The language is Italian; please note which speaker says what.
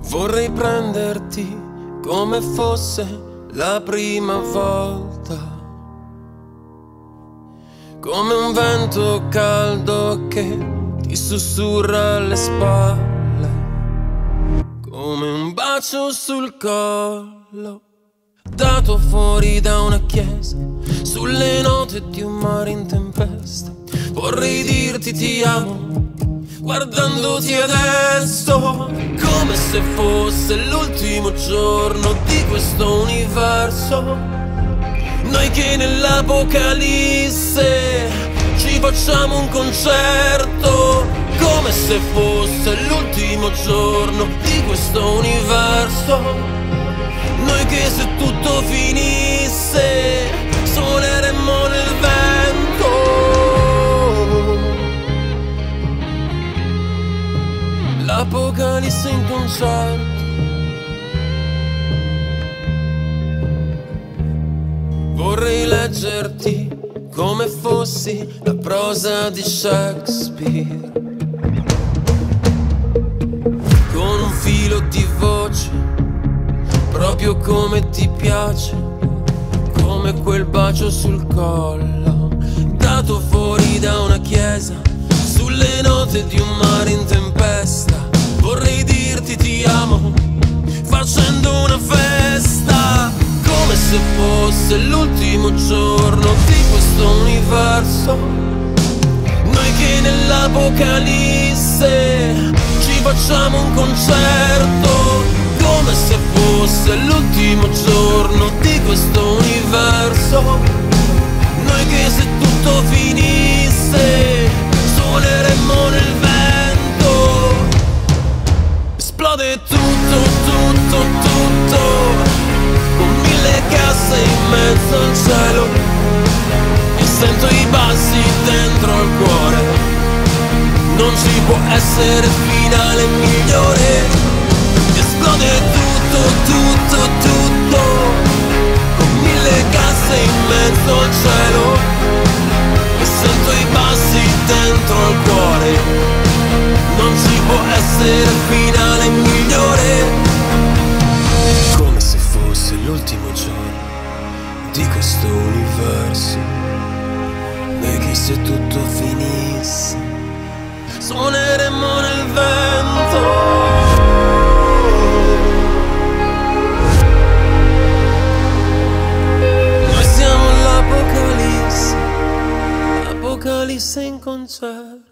Speaker 1: Vorrei prenderti come fosse la prima volta, come un vento caldo che ti sussurra alle spalle, come un bacio sul collo, dato fuori da una chiesa, sulle note di un mare in tempesta. Vorrei dirti ti amo, guardandoti adesso, come se fosse l'ultimo giorno di questo universo. Noi che nell'Apocalisse ci facciamo un concerto, come se fosse l'ultimo giorno di questo universo. Noi che se tutto finisse suoneremmo nel vento. L'Apocalisse in concerto. Vorrei leggerti come fossi la prosa di Shakespeare, con un filo di voce, proprio come ti piace, come quel bacio sul collo, dato fuori da una chiesa, sulle note di un mare in tempesta. Vorrei dirti ti amo, facendo una festa, come se fosse l'ultimo giorno di questo universo. Noi che nell'Apocalisse ci facciamo un concerto, come se fosse l'ultimo giorno di questo universo. Noi che se tutto finisse suoneremmo nel vento. Esplode tutto, tutto, tutto, con mille casse in mezzo al cielo, e sento i bassi dentro al cuore. Non ci può essere finale migliore. Esplode tutto, tutto, tutto, con mille casse in mezzo al cielo, e sento i bassi dentro al cuore. Non ci può essere finale migliore. Come se fosse l'ultimo giorno di questo universo. Noi che se tutto finisse suoneremmo nel vento. Noi siamo l'Apocalisse, l'Apocalisse in concerto.